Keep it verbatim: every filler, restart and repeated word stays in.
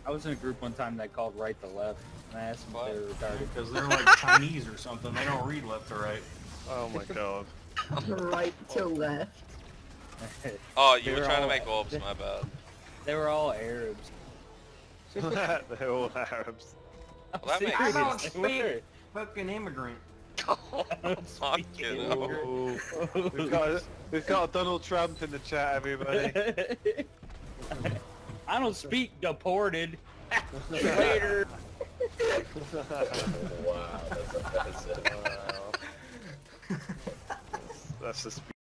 I was in a group one time that called right to left, and I asked them if they were retarded. Because they're like Chinese or something. They don't read left to right. Oh my god. Right to left. Oh, you They were were trying all- to make orbs, my bad. They were all Arabs. They're all Arabs. Well, that makes I Serious, don't they were. speak fucking immigrant. Oh, fuck you know. Oh, we've got a, we've got a Donald Trump in the chat, everybody. I don't speak deported. Later. Wow, that's offensive. Wow. That's the